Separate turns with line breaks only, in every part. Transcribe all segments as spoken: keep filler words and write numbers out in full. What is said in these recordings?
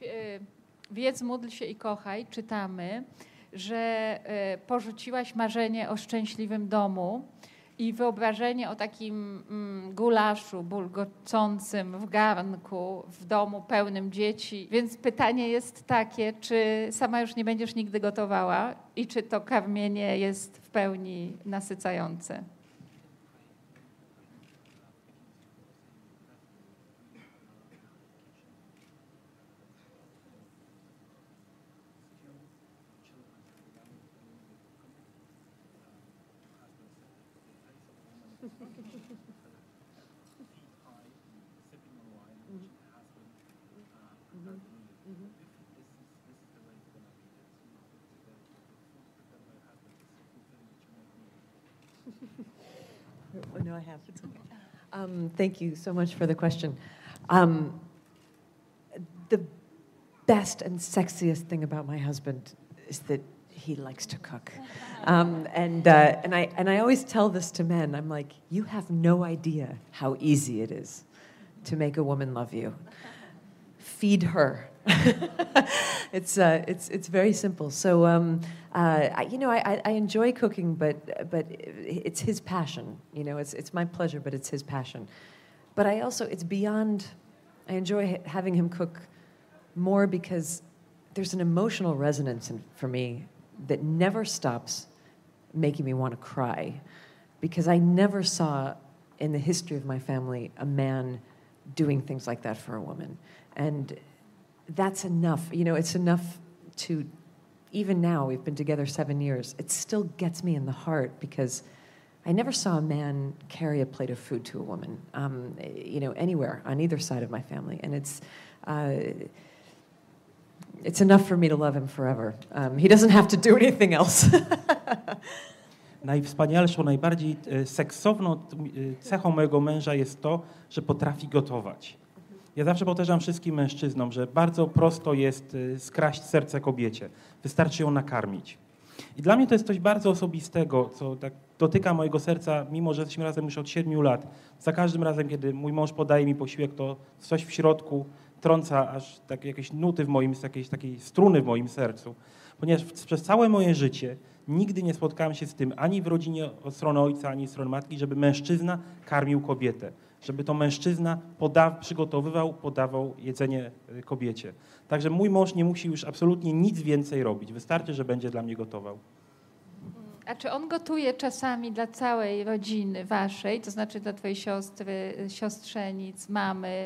Wiedz, módl się i kochaj czytamy, że porzuciłaś marzenie o szczęśliwym domu i wyobrażenie o takim mm, gulaszu bulgocącym w garnku, w domu pełnym dzieci. Więc pytanie jest takie, czy sama już nie będziesz nigdy gotowała i czy to karmienie jest w pełni nasycające?
Oh, no, I have. It's okay. Um, thank you so much for the question. Um, the best and sexiest thing about my husband is that he likes to cook. Um, and, uh, and, I, and I always tell this to men. I'm like, you have no idea how easy it is to make a woman love you. Feed her. it's, uh, it's, it's very simple. So, um, uh, I, you know, I, I enjoy cooking, but, but it's his passion. You know, it's, it's my pleasure, but it's his passion. But I also, it's beyond, I enjoy having him cook more because there's an emotional resonance in, for me that never stops making me want to cry, because I never saw in the history of my family a man doing things like that for a woman. And that's enough. You know, it's enough to, even now, we've been together seven years, it still gets me in the heart because I never saw a man carry a plate of food to a woman, um, you know, anywhere on either side of my family. And it's, uh, it's enough for me to love him forever. Um, he doesn't have to do anything else.
Najwspanialszą, najbardziej seksowną cechą mojego męża jest to, że potrafi gotować. Ja zawsze powtarzam wszystkim mężczyznom, że bardzo prosto jest skraść serce kobiecie. Wystarczy ją nakarmić. I dla mnie to jest coś bardzo osobistego, co tak dotyka mojego serca, mimo że jesteśmy razem już od siedmiu lat. Za każdym razem, kiedy mój mąż podaje mi posiłek, to coś w środku trąca aż tak jakieś nuty w moim, jakieś takiej struny w moim sercu. Ponieważ przez całe moje życie nigdy nie spotkałem się z tym ani w rodzinie od strony ojca, ani strony matki, żeby mężczyzna karmił kobietę. Żeby to mężczyzna poda- przygotowywał, podawał jedzenie kobiecie. Także mój mąż nie musi już absolutnie nic więcej robić. Wystarczy, że będzie dla mnie gotował.
A czy on gotuje czasami dla całej rodziny waszej, to znaczy dla twojej siostry, siostrzenic, mamy?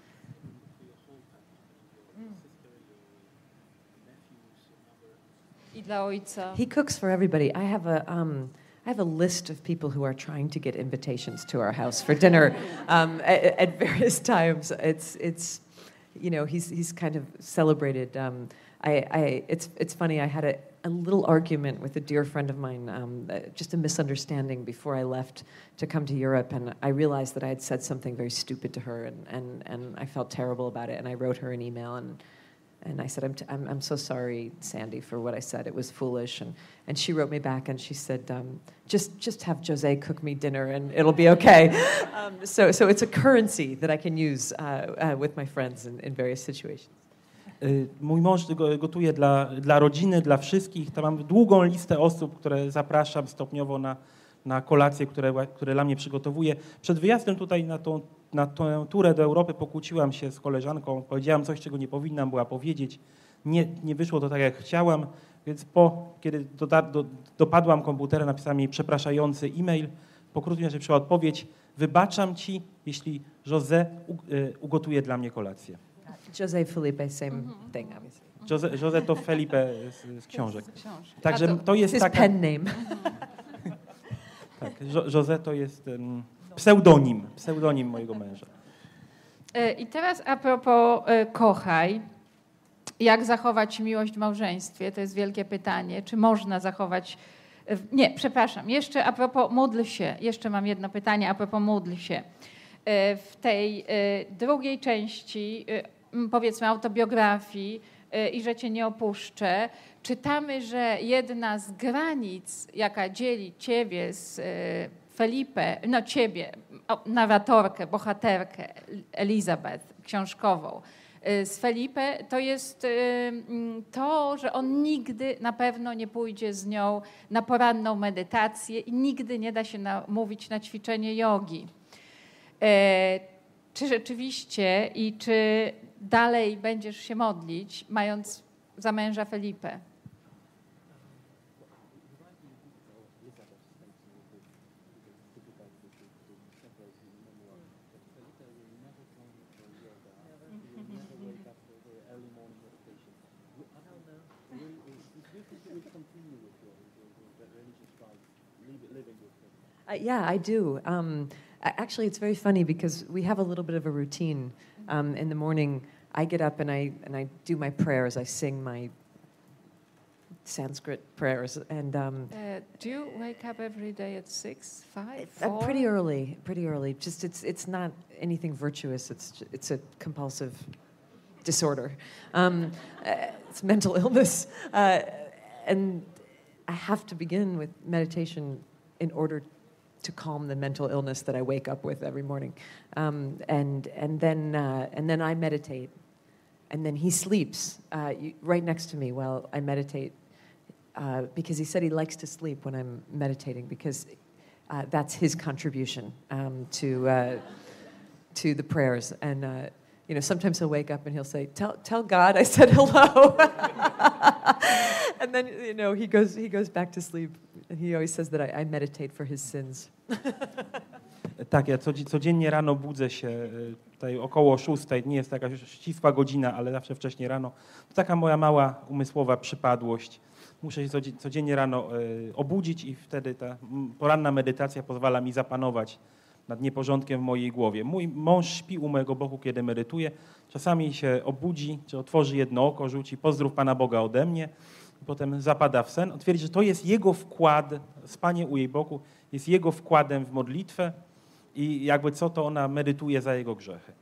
I dla ojca.
He cooks for everybody. I have a um, I have a list of people who are trying to get invitations to our house for dinner um, at, at various times. It's it's you know he's he's kind of celebrated. Um, I, I it's it's funny. I had a, a little argument with a dear friend of mine, um, just a misunderstanding before I left to come to Europe, and I realized that I had said something very stupid to her, and and, and I felt terrible about it, and I wrote her an email and. And I said, I'm, t- I'm, I'm so sorry, Sandy, for what I said. It was foolish. And, and she wrote me back and she said, um, just, just have Jose cook me dinner and it'll be okay. um, so, so it's a currency that I can use uh, uh, with my friends in, in various situations.
Mój mąż gotuje dla, dla rodziny, dla wszystkich. To mam długą listę osób, które zapraszam stopniowo na, na kolacje, które, które dla mnie przygotowuje. Przed wyjazdem tutaj na tą Na tę turę do Europy pokłóciłam się z koleżanką, powiedziałam coś, czego nie powinnam była powiedzieć. Nie, nie wyszło to tak, jak chciałam, więc po, kiedy doda, do, dopadłam komputera, napisałam jej przepraszający e-mail. Po krótkim czasie przyszła odpowiedź, wybaczam ci, jeśli José u, y, ugotuje dla mnie kolację.
José Felipe, same mm-hmm. thing, obviously.
José, José to Felipe z, z książek. Także to,
to
jest
his
taka...
pen name.
Tak, José to jest... Um, Pseudonim, pseudonim mojego męża.
I teraz a propos kochaj, jak zachować miłość w małżeństwie? To jest wielkie pytanie. Czy można zachować... Nie, przepraszam, jeszcze a propos módl się. Jeszcze mam jedno pytanie a propos módl się. W tej drugiej części, powiedzmy autobiografii i że cię nie opuszczę, czytamy, że jedna z granic, jaka dzieli ciebie z Felipe, no ciebie, narratorkę, bohaterkę, Elizabeth książkową, z Felipe, to jest to, że on nigdy na pewno nie pójdzie z nią na poranną medytację i nigdy nie da się namówić na ćwiczenie jogi. Czy rzeczywiście i czy dalej będziesz się modlić, mając za męża Felipe?
Uh, yeah, I do. Um, actually, it's very funny because we have a little bit of a routine. Um, in the morning, I get up and I and I do my prayers. I sing my Sanskrit prayers. And um,
uh, do you wake up every day at six, five,
uh,
four?
pretty early. Pretty early. Just it's it's not anything virtuous. It's it's a compulsive disorder. Um, uh, it's mental illness, uh, and I have to begin with meditation in order to calm the mental illness that I wake up with every morning, um, and and then uh, and then I meditate, and then he sleeps uh, you, right next to me while I meditate, uh, because he said he likes to sleep when I'm meditating because uh, that's his contribution um, to uh, to the prayers. And uh, you know, sometimes he'll wake up and he'll say, "Tell tell God I said hello," and then you know he goes he goes back to sleep. And he always says that I, I meditate for his sins.
Tak, ja codziennie rano budzę się tutaj około szóstej, nie jest to jakaś ścisła godzina, ale zawsze wcześniej rano. To taka moja mała umysłowa przypadłość. Muszę się codziennie rano obudzić i wtedy ta poranna medytacja pozwala mi zapanować nad nieporządkiem w mojej głowie. Mój mąż śpi u mojego boku, kiedy medytuję. Czasami się obudzi, czy otworzy jedno oko, rzuci pozdrów Pana Boga ode mnie. Potem zapada w sen. On twierdzi, że to jest jego wkład, spanie u jej boku jest jego wkładem w modlitwę i jakby co, to ona medytuje za jego grzechy.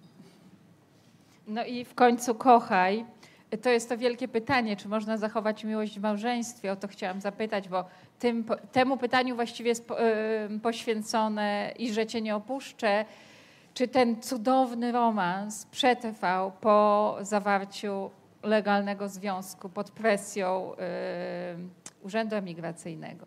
No i w końcu kochaj. To jest to wielkie pytanie, czy można zachować miłość w małżeństwie? O to chciałam zapytać, bo tym, temu pytaniu właściwie jest poświęcone i że cię nie opuszczę. Czy ten cudowny romans przetrwał po zawarciu legalnego związku pod presją y, Urzędu Emigracyjnego?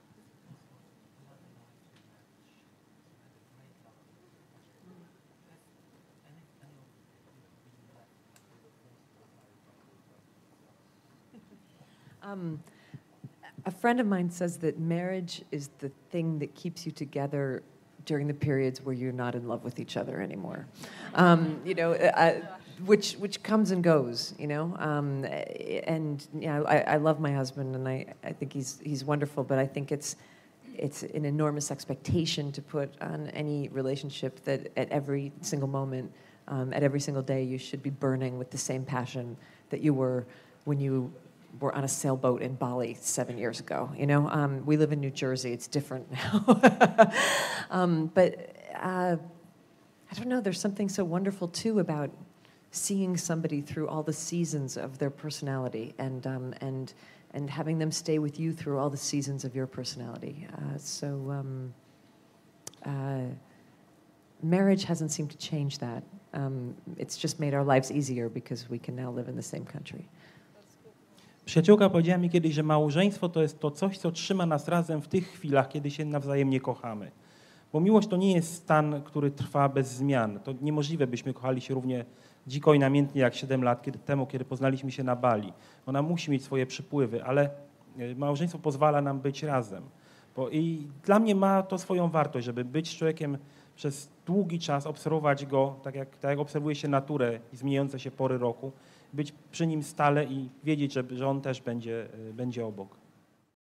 Um, a friend of mine says that marriage is the thing that keeps you together during the periods where you're not in love with each other anymore. Um, you know, I, which which comes and goes, you know. Um, and you know, I, I love my husband, and I, I think he's he's wonderful. But I think it's it's an enormous expectation to put on any relationship that at every single moment, um, at every single day, you should be burning with the same passion that you were when you were on a sailboat in Bali seven years ago. You know, um, we live in New Jersey; it's different now. um, but uh, I don't know. There's something so wonderful too about seeing somebody through all the seasons of their personality, and um, and and having them stay with you through all the seasons of your personality. Uh, so um, uh, marriage hasn't seemed to change that. Um, it's just made our lives easier because we can now live in the same country.
Przyjaciółka powiedziała mi kiedyś, że małżeństwo to jest to coś, co trzyma nas razem w tych chwilach, kiedy się nawzajem nie kochamy. Bo miłość to nie jest stan, który trwa bez zmian. To niemożliwe, byśmy kochali się równie dziko i namiętnie jak siedem lat kiedy, temu, kiedy poznaliśmy się na Bali. Ona musi mieć swoje przypływy, ale małżeństwo pozwala nam być razem. Bo i dla mnie ma to swoją wartość, żeby być z człowiekiem przez długi czas, obserwować go, tak jak, tak jak obserwuje się naturę i zmieniające się pory roku, być przy nim stale i wiedzieć, że, że on też będzie, będzie obok.